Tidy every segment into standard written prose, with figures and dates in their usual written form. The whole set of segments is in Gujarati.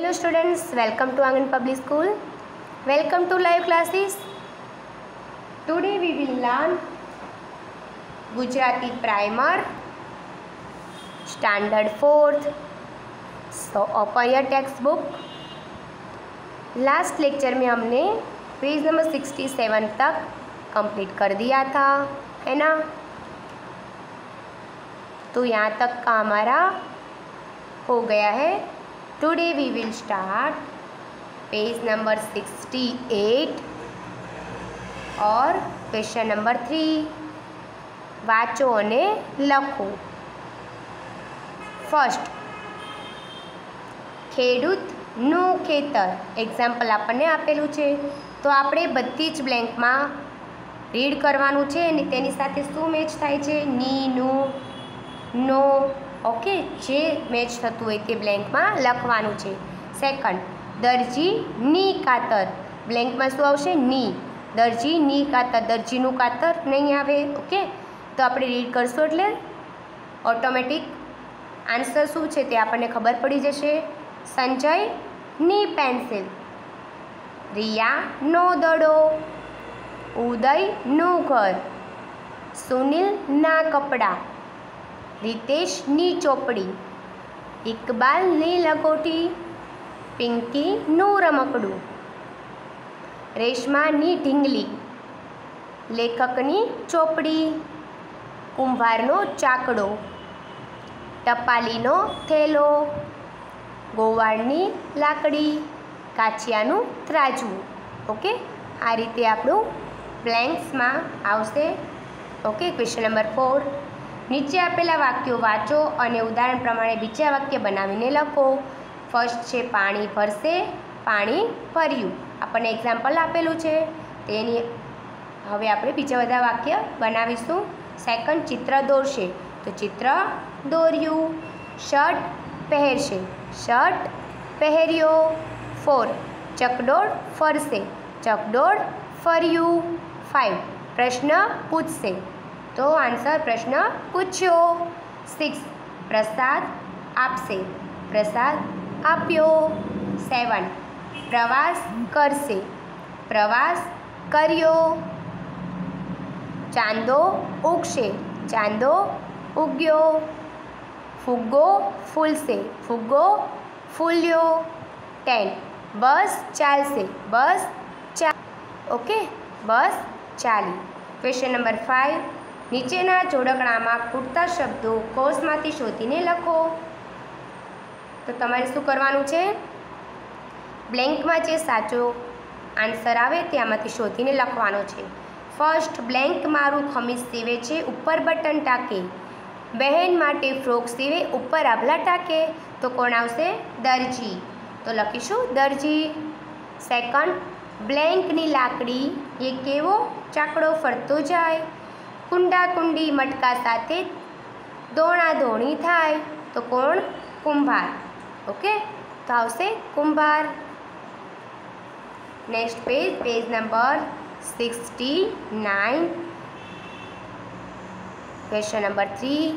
Hello students, welcome to Angan Public School. Welcome to live classes. Today we will learn Gujarati Primer Standard 4th. So open your textbook. Last lecture में हमने पेज नंबर 67 तक कंप्लीट कर दिया था, है ना। तो यहाँ तक का हमारा हो गया है। Today we will start page number 68 और क्वेश्चन नंबर 3 वाँचो અને લખો। फर्स्ट ખેડૂતનું ખેતર એક્ઝામ્પલ આપણને આપેલું છે, તો આપણે બધી જ બ્લેન્કમાં રીડ કરવાનું છે અને તેની સાથે શું મેચ થાય છે, ની, નું, નો, ઓકે, જે મેચ થતું હોય તે બ્લેન્કમાં લખવાનું છે। સેકન્ડ દરજીની કાતર બ્લેન્કમાં શું આવશે, ની, દરજીની કાતર, દરજીનું કાતર નહીં આવે, ઓકે। તો આપણે રીડ કરશું એટલે ઓટોમેટિક આન્સર શું છે તે આપણને ખબર પડી જશે। સંજયની પેન્સિલ, રિયાનો દડો, ઉદયનું ઘર, સુનિલના કપડાં, રીતેશની ચોપડી, ઇકબાલની લખોટી, પિંકીનું રમકડું, રેશમાની ઢીંગલી, લેખકની ચોપડી, કુંભારનો ચાકડો, ટપાલીનો થેલો, ગોવાળની લાકડી, કાચિયાનું ત્રાજવું, ઓકે। આ રીતે આપણું બ્લેન્ક્સમાં આવશે, ઓકે। ક્વેશ્ચન નંબર 4 નીચે આપેલા વાક્યો વાંચો અને ઉદાહરણ પ્રમાણે બીજા વાક્ય બનાવીને લખો। ફર્સ્ટ છે પાણી ભરશે, પાણી ભર્યું, આપણને એક્ઝામ્પલ આપેલું છે તેની હવે આપણે બીજા બધા વાક્ય બનાવીશું। સેકન્ડ ચિત્ર દોરશે, તો ચિત્ર દોર્યું। શર્ટ પહેરશે, શર્ટ પહેર્યો। 4 ચકડોળ ફરશે, ચકડોળ ફર્યું। 5 પ્રશ્ન પૂછશે, તો આન્સર પ્રશ્ન પૂછ્યો। 6 પ્રસાદ આપશે, પ્રસાદ આપ્યો। 7 પ્રવાસ કરશે, પ્રવાસ કર્યો। ચાંદો ઉગશે, ચાંદો ઉગ્યો। ફુગ્ગો ફૂલશે, ફુગ્ગો ફૂલ્યો। 10 બસ ચાલશે, બસ ઓકે, બસ ચાલી। ક્વેશ્ચન નંબર 5 નીચેના જોડકણામાં ખૂટતા શબ્દો કોષમાંથી શોધીને લખો। તો તમારે શું કરવાનું છે, બ્લેન્કમાં જે સાચો આન્સર આવે ત્યાંમાંથી શોધીને લખવાનો છે। ફર્સ્ટ બ્લેન્ક મારું ખમીસ સીવે છે, ઉપર બટન ટાકે, બહેન માટે ફ્રોક સીવે, ઉપર આભલા ટાકે, તો કોણ આવશે, દરજી, તો લખીશું દરજી। સેકન્ડ બ્લેન્કની લાકડી એ કેવો ચાકડો ફરતો જાય, કુંડા કુંડી મટકા સાથે દોણા દોણી થાય, તો કોણ, કુંભાર, ઓકે, તો આવશે કુંભાર। Next page, page number 69 question number 3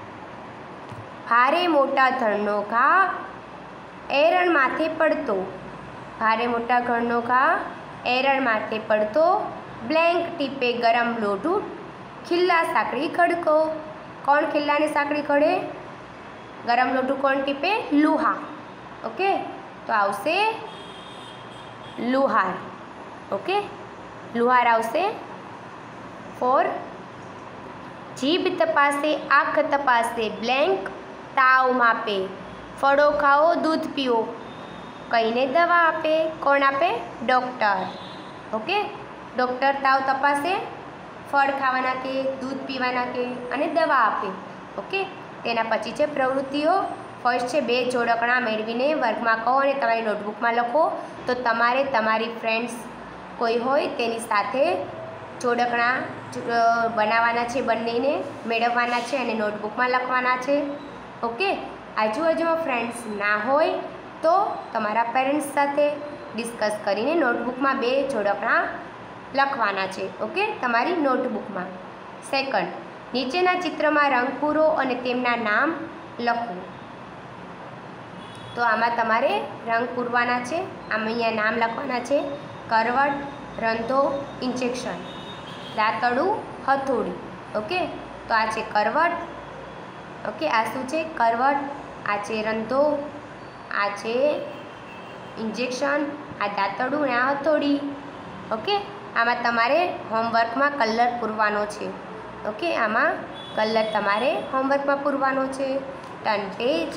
ભારે મોટા ધણનો ઘા એરણ માથે પડતો, ભારે મોટા ઘરનો ઘા એરણ માથે પડતો, બ્લેન્ક ટીપે ગરમ લોઢું, ખિલ્લા સાંકળી ખડકો, કોણ ખિલ્લાને સાંકળી ખડે, ગરમ લોઢું કોણ ટીપે, લુહાર, ઓકે, તો આવશે લુહાર, ઓકે, લુહાર આવશે। 4 જીભ તપાસે, આંખ તપાસે, બ્લેન્ક તાવ માપે, ફળો ખાઓ, દૂધ પીઓ, કહીને દવા આપે, કોણ આપે, ડૉક્ટર, ઓકે, ડૉક્ટર તાવ તપાસે, ફળ ખાવાના કે, દૂધ પીવાના કે અને દવા આપે, ઓકે। તેના પછી છે પ્રવૃત્તિઓ। ફર્સ્ટ છે 2 જોડકણા મેળવીને વર્ગમાં કહો અને તમારી નોટબુકમાં લખો। તો તમારે તમારી ફ્રેન્ડ્સ કોઈ હોય તેની સાથે જોડકણા બનાવવાના છે, બંનેને મેળવવાના છે અને નોટબુકમાં લખવાના છે, ઓકે। આજુબાજુમાં ફ્રેન્ડ્સ ના હોય તો તમારા પેરેન્ટ્સ સાથે ડિસ્કસ કરીને નોટબુકમાં 2 જોડકણા લખવાના છે, ઓકે, તમારી નોટબુકમાં। સેકન્ડ નીચેના ચિત્રમાં રંગ પૂરો અને તેમના નામ લખો। તો આમાં તમારે રંગ પૂરવાના છે. આમાં અહીંયા નામ લખવાના છે: કરવટ, રંધો, ઇન્જેક્શન, દાંતરડું, હથોડી. ઓકે, તો આ છે કરવટ. ઓકે, આ શું છે? કરવટ. આ છે રંધો, આ છે ઇન્જેક્શન, આ દાંતરડું અને આ હથોડી. ઓકે, આમાં તમારે હોમવર્કમાં કલર પૂરવાનો છે. ઓકે, આમાં કલર તમારે હોમવર્કમાં પૂરવાનો છે. Turn page,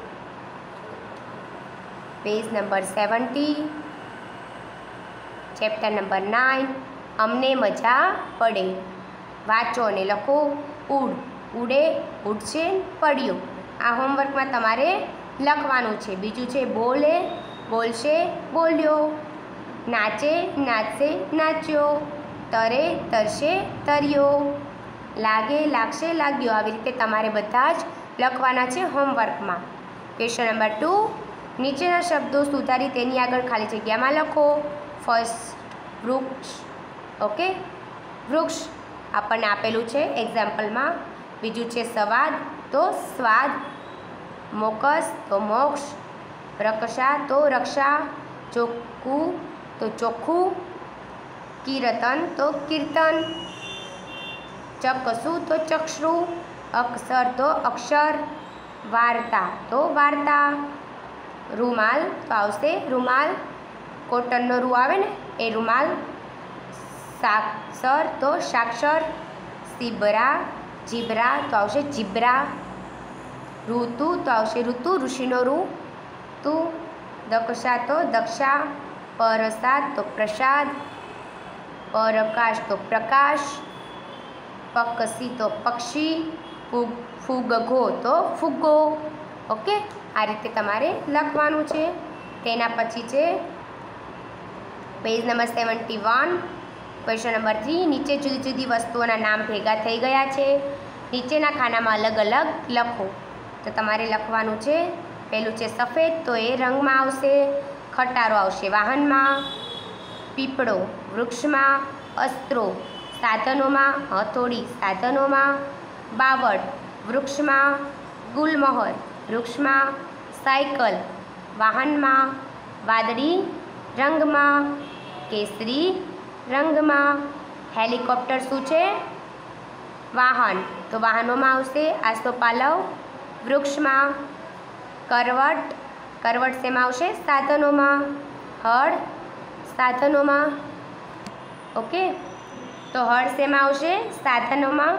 page number 70, chapter number 9. અમને મજા પડે. વાંચો અને લખો. ઉડ, ઉડે, ઉડશે, પડ્યો. આ હોમવર્કમાં તમારે લખવાનું છે. બીજું છે બોલે, બોલશે, બોલ્યો. નાચે, નાચશે, નાચ્યો. તરે, તરશે, તર્યો. લાગે, લાગશે, લાગ્યો. આવી રીતે તમારે બધા જ લખવાના છે હોમવર્કમાં. Question number 2. નીચેના શબ્દો સુધારી તેની આગળ ખાલી જગ્યામાં લખો. ફર્સ્ટ, વૃક્ષ. ઓકે, વૃક્ષ આપણને આપેલું છે એક્ઝામ્પલમાં. બીજું છે સ્વાદ, તો સ્વાદ. મોકસ, તો મોક્ષ. રક્ષા, તો રક્ષા. ચોખ્ખું, તો ચોખ્ખું. કીર્તન, તો કીર્તન. ચકસુ, તો ચક્ષુ. અક્ષર, તો અક્ષર. વાર્તા, તો વાર્તા. રૂમાલ, તો આવશે રૂમાલ. કોટનનો રૂ આવે ને એ રૂમાલ. સાક્ષર, તો સાક્ષર. ઝીબ્રા, જીબ્રા, તો આવશે જીબ્રા. ઋતુ, તો આવશે ઋતુ, ઋષિનો રૂ. તું. દક્ષા, તો દક્ષા. પ્રસાદ, તો પ્રસાદ. પ્રકાશ, તો પ્રકાશ. પક્ષી, તો પક્ષી. ફુગ્ગો, તો ફુગ્ગો. ઓકે, આ રીતે તમારે લખવાનું છે. તેના પછી છે પેજ નંબર 71, ક્વેશ્ચન નંબર 3. નીચે જુદી જુદી વસ્તુઓના નામ ભેગા થઈ ગયા છે. નીચેના ખાનામાં અલગ અલગ લખો. તો તમારે લખવાનું છે. પહેલું છે સફેદ, તો એ રંગમાં આવશે. ખટારો આવશે વાહનમાં. પીપળો વૃક્ષમાં. અસ્ત્રો સાધનોમાં. હથોડી સાધનોમાં. બાવળ વૃક્ષમાં. ગુલમહોર વૃક્ષમાં. સાયકલ વાહનમાં. વાદળી રંગમાં. કેસરી રંગમાં. હેલિકોપ્ટર શું છે? વાહન, તો વાહનોમાં આવશે. આસોપાલવ વૃક્ષમાં. કરવટ, કરવટ શેમાં આવશે? સાધનોમાં. હળ સાધનોમાં. ઓકે, તો હળ શેમાં આવશે? સાધનોમાં.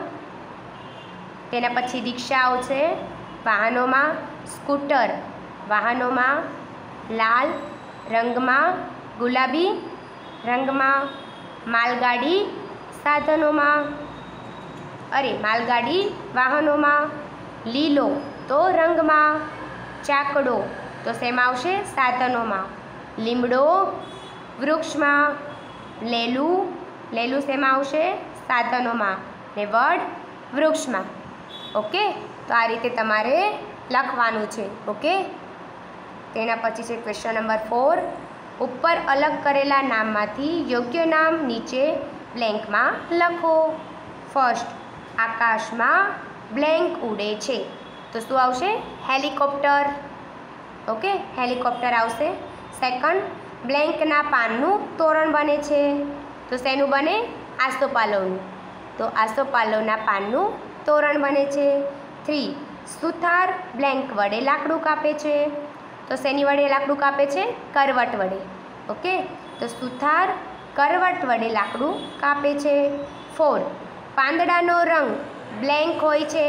તેના પછી રિક્ષા આવશે વાહનોમાં. સ્કૂટર વાહનોમાં. લાલ રંગમાં. ગુલાબી રંગમાં. માલગાડી સાધનોમાં. માલગાડી વાહનોમાં. લીલો, તો રંગમાં. ચાકડો, તો શેમાં આવશે? સાધનોમાં. લીમડો વૃક્ષમાં. લેલું, લેલું શેમાં આવશે? સાધનોમાં. ને વડ વૃક્ષમાં. ઓકે, તો આ રીતે તમારે લખવાનું છે. ઓકે, તેના પછી છે ક્વેશ્ચન નંબર 4. ઉપર અલગ કરેલા નામમાંથી યોગ્ય નામ નીચે બ્લેન્કમાં લખો. ફર્સ્ટ, આકાશમાં બ્લેન્ક ઉડે છે, તો શું આવશે? હેલિકોપ્ટર. ઓકે, હેલિકોપ્ટર આવશે. સેકન્ડ, બ્લેન્કના પાનનું તોરણ બને છે, તો શેનું બને? આસોપાલવનું, તો આસોપાલવના પાનનું તોરણ બને છે. 3, સુથાર બ્લેન્ક વડે લાકડું કાપે છે, તો શેની વડે લાકડું કાપે છે? કરવટ વડે. ઓકે, તો સુથાર કરવટ વડે લાકડું કાપે છે. 4, પાંદડાનો રંગ બ્લેન્ક હોય છે,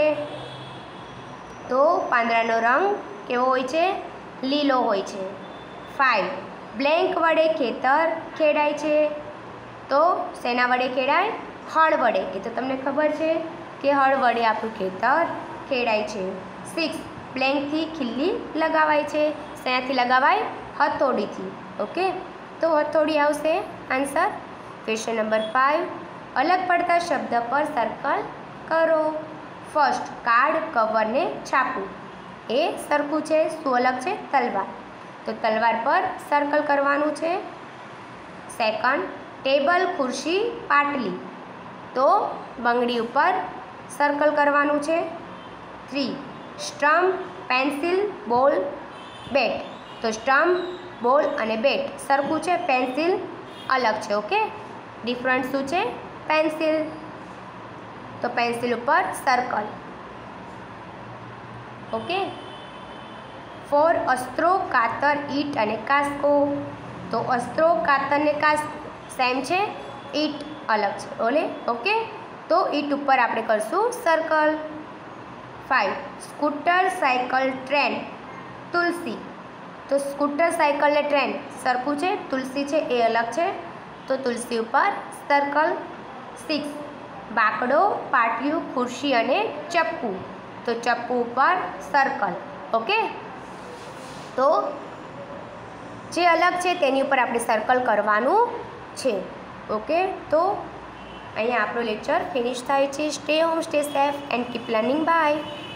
તો પાંદડાનો રંગ કેવો હોય છે? લીલો હોય છે. 5, બ્લેન્ક વડે ખેતર ખેડાય છે, તો શેના વડે ખેડાય? હળ વડે. એ તો તમને ખબર છે કે હળ વડે આપણું ખેતર ખેડાય છે. 6, બ્લેન્કથી ખીલ્લી લગાવાય છે, શેનાથી લગાવાય? હથોડીથી. ઓકે, તો હથોડી આવશે આન્સર. ક્વેશ્ચન નંબર 5, અલગ પડતા શબ્દ પર સર્કલ કરો. ફર્સ્ટ, કાર્ડ કવરને છાપવું, એ સરખું છે. શું અલગ છે? તલવાર, તો તલવાર પર સર્કલ કરવાનું છે. સેકન્ડ, ટેબલ ખુરશી પાટલી, તો બંગડી ઉપર સર્કલ કરવાનું છે. 3, સ્ટમ્પ પેન્સિલ બોલ બેટ, તો સ્ટમ્પ, બોલ અને બેટ સરખું છે, પેન્સિલ અલગ છે. ઓકે, ડિફરન્ટ શું છે? પેન્સિલ. તો પેન્સિલ ઉપર સર્કલ. ઓકે. 4 અસ્ત્રો, કાતર, ઈંટ અને કાસ્કો. તો અસ્ત્રો, કાતર ને કાસ્કો સેમ છે, ઈંટ અલગ છે. ઓકે, તો ઈંટ ઉપર આપણે કરશું સર્કલ. 5 સ્કૂટર, સાયકલ, ટ્રેન, તુલસી. તો સ્કૂટર, સાયકલ ને ટ્રેન સરખું છે, તુલસી છે એ અલગ છે, તો તુલસી ઉપર સર્કલ. 6 બાકડો, પાટિયું, ખુરશી અને ચપ્પુ. તો ચપ્પુ ઉપર સર્કલ. ઓકે, તો જે અલગ છે તેની ઉપર આપણે સર્કલ કરવાનું છે. ઓકે, તો અહીંયા આપણો લેક્ચર ફિનિશ થાય છે. Stay home, stay safe and keep learning. By.